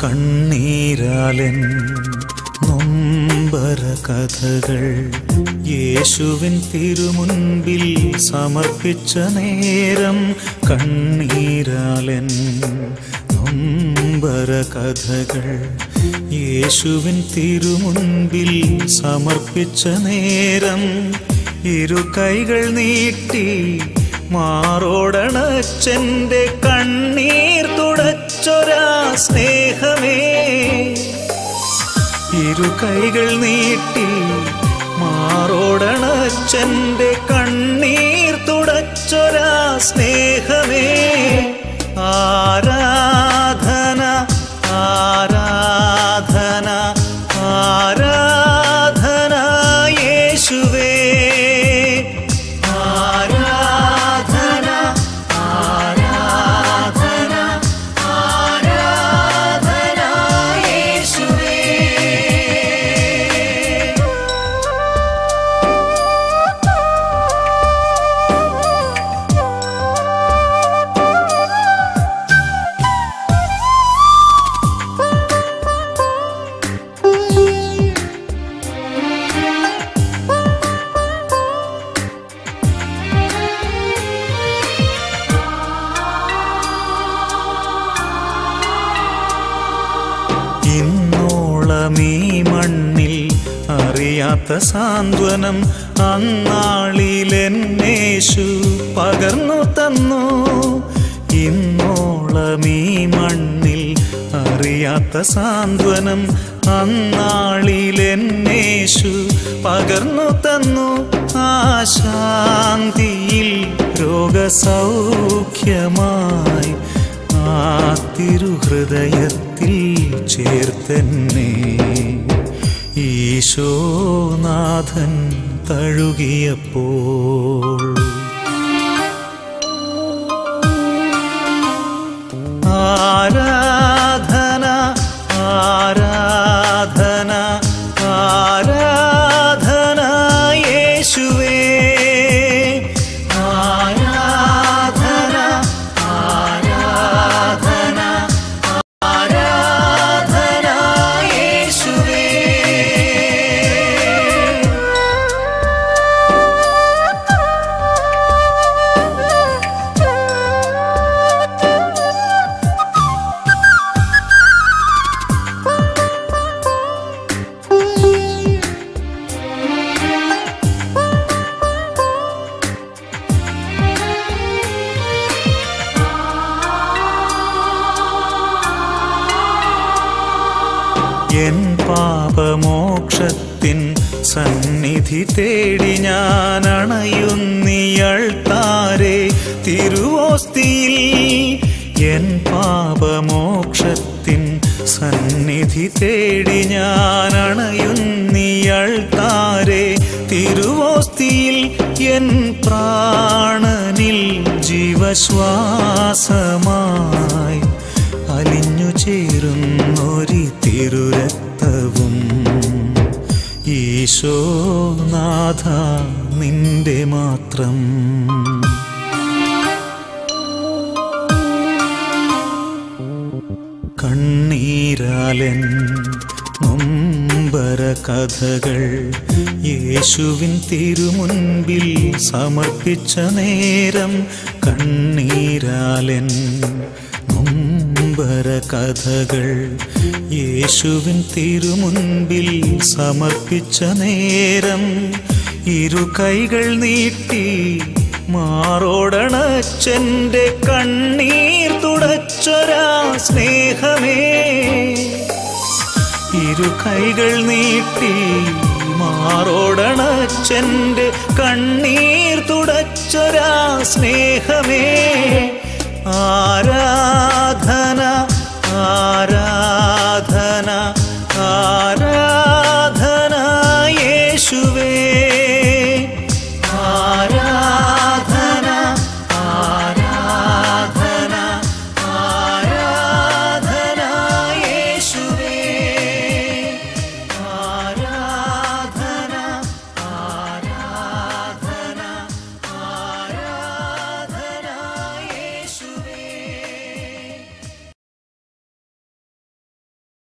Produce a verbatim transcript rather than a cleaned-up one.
കണ്ണീരാലൻ നൊമ്പര കഥകൾ യേശുവിൻ തിരുമുൻപിൽ സമർപ്പിച്ച നേരം. കണ്ണീരാലൻ നൊമ്പര കഥകൾ യേശുവിൻ തിരുമുൻപിൽ സമർപ്പിച്ച നേരം. ഇരു കൈകൾ നീട്ടി മാറോടണച്ചെൻ്റെ കണ്ണീർ തുടച്ചൊരാ സ്നേഹമേ. ഇരു കൈകൾ നീട്ടി മാറോടണച്ചെൻ്റെ കണ്ണീർ തുടച്ചൊരാ സ്നേഹമേ. ആരാധന ആരാധന ആരാധന യേശുവേ. ഇന്നോളമീ മണ്ണിൽ അറിയാത്ത സാന്ത്വനം അന്നാളിലെന്നേശു പകർന്നു തന്നു. ഇന്നോളമീ മണ്ണിൽ അറിയാത്ത സാന്ത്വനം അന്നാളിലെന്നേശു പകർന്നു തന്നു. ആ ശാന്തിയിൽ രോഗസൗഖ്യമായി ആ തിരുഹൃദയത്തിൽ ചേർത്തെന്നെ ഈശോനാഥൻ തഴുകിയപ്പോൾ. ആരാധന ആരാധന ആരാധന യേശുവേ. എൻ പാപമോക്ഷത്തിൻ സന്നിധി തേടി ഞാൻ അണയുന്നിയൾ താരെ തിരുവോസ്തിയിൽ. എൻ പാപമോക്ഷത്തിൻ സന്നിധി തേടി ഞാൻ അണയുന്നിയൾ താരെ തിരുവോസ്തിയിൽ. എൻ പ്രാണനിൽ ജീവശ്വാസമായി അലിഞ്ഞു ചേരുന്നൊരി തിരുരക്തവും ഈശോനാഥ നിന്റെ മാത്രം. കണ്ണീരാലൻ നൊമ്പര കഥകൾ യേശുവിൻ തിരുമുൻപിൽ സമർപ്പിച്ച നേരം. കണ്ണീരാലൻ നൊമ്പര കഥകൾ യേശുവിൻ തിരുമുൻപിൽ സമർപ്പിച്ച നേരം. ഇരു കൈകൾ നീട്ടി മാറോടണച്ചെൻ്റെ കണ്ണീർ തുടച്ചൊരാ സ്നേഹമേ. ഇരു കൈകൾ നീട്ടി മാറോടണച്ചെൻ്റെ കണ്ണീർ തുടച്ചൊരാ സ്നേഹമേ. ആരാധന ആരാധന ആരാധന യേശുവേ.